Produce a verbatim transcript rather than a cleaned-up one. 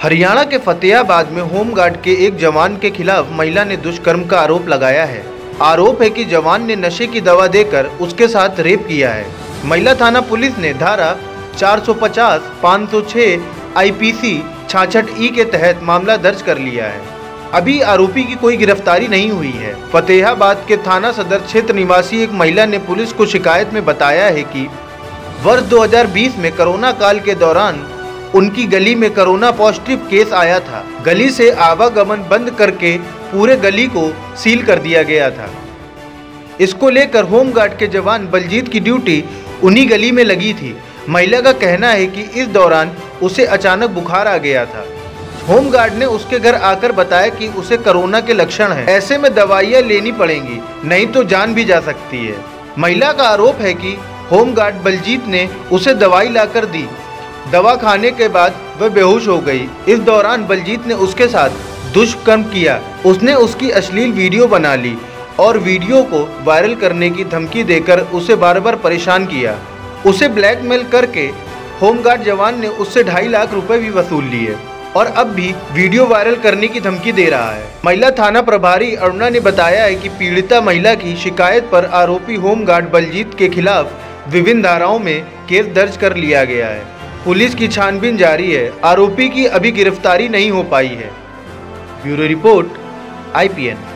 हरियाणा के फतेहाबाद में होमगार्ड के एक जवान के खिलाफ महिला ने दुष्कर्म का आरोप लगाया है। आरोप है कि जवान ने नशे की दवा देकर उसके साथ रेप किया है। महिला थाना पुलिस ने धारा चार सौ पचास, पाँच सौ छह आईपीसी छियासठ ई के तहत मामला दर्ज कर लिया है। अभी आरोपी की कोई गिरफ्तारी नहीं हुई है। फतेहाबाद के थाना सदर क्षेत्र निवासी एक महिला ने पुलिस को शिकायत में बताया है कि वर्ष दो हज़ार बीस में कोरोना काल के दौरान उनकी गली में कोरोना पॉजिटिव केस आया था। गली से आवागमन बंद करके पूरे गली को सील कर दिया गया था। इसको लेकर होमगार्ड के जवान बलजीत की ड्यूटी उन्हीं गली में लगी थी। महिला का कहना है कि इस दौरान उसे अचानक बुखार आ गया था। होमगार्ड ने उसके घर आकर बताया कि उसे कोरोना के लक्षण हैं, ऐसे में दवाइयाँ लेनी पड़ेंगी, नहीं तो जान भी जा सकती है। महिला का आरोप है कि होमगार्ड बलजीत ने उसे दवाई लाकर दी। दवा खाने के बाद वह बेहोश हो गई। इस दौरान बलजीत ने उसके साथ दुष्कर्म किया। उसने उसकी अश्लील वीडियो बना ली और वीडियो को वायरल करने की धमकी देकर उसे बार बार परेशान किया। उसे ब्लैकमेल करके होमगार्ड जवान ने उससे ढाई लाख रुपए भी वसूल लिए और अब भी वीडियो वायरल करने की धमकी दे रहा है। महिला थाना प्रभारी अरुणा ने बताया है कि पीड़िता महिला की शिकायत पर आरोपी होमगार्ड बलजीत के खिलाफ विभिन्न धाराओं में केस दर्ज कर लिया गया है। पुलिस की छानबीन जारी है। आरोपी की अभी गिरफ्तारी नहीं हो पाई है। Bureau report I P N.